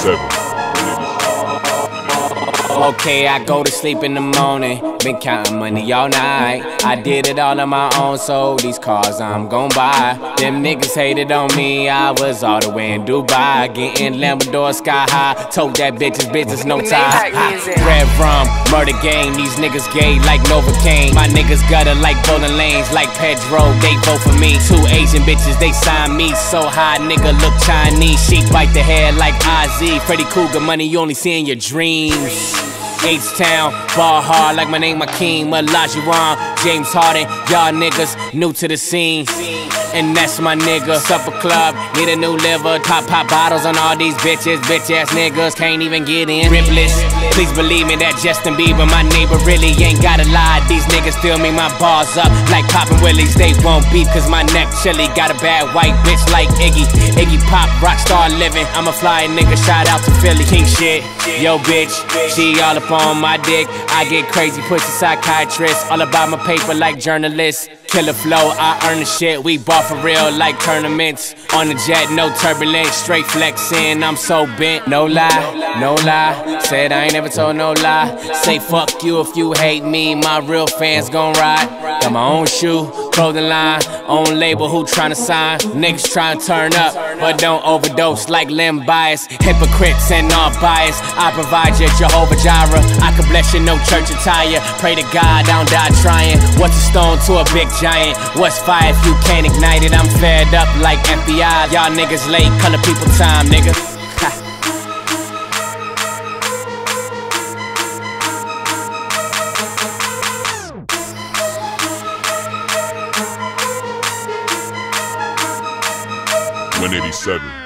187. Okay, I go to sleep in the morning, been counting money all night. I did it all on my own, so these cars I'm gon' buy. Them niggas hated on me, I was all the way in Dubai. Getting Lamborghini sky high, told that bitch's business, no tie. Red rum, murder game, these niggas gay like Novocaine. My niggas gutter like bowling lanes, like Pedro, they vote for me. Two Asian bitches, they sign me, so high nigga look Chinese. She bite the hair like Ozzy, Freddy Cougar money you only see in your dreams. H-Town, ball hard like my name Hakeem Olajuwon, James Harden, y'all niggas new to the scene. And that's my nigga, Supper Club, need a new liver. Pop bottles on all these bitches, bitch ass niggas can't even get in. Ripless, please believe me that Justin Bieber, my neighbor really ain't gotta lie. These niggas feel me, my bars up like poppin' willies. They won't beef cause my neck chilly. Got a bad white bitch like Iggy Pop, rockstar living. I'm a fly nigga, shout out to Philly. King shit, yo bitch, she all up on my dick. I get crazy, pussy psychiatrist, all about my paper like journalists. Killer flow, I earn the shit, we ball for real like tournaments. On the jet, no turbulence, straight flexing, I'm so bent. No lie, no lie, said I ain't never told no lie. Say fuck you if you hate me, my real fans gon' ride. Got my own shoe, clothing line, own label, who tryna sign? Niggas tryna turn up, but don't overdose like limb bias. Hypocrites and all bias, I provide you Jehovah Jireh. I can bless you, no church attire. Pray to God, I don't die trying. What's a stone to a big giant? What's fire if you can't ignite it? I'm fed up like FBI. Y'all niggas late, color people time, nigga. Ha. $187.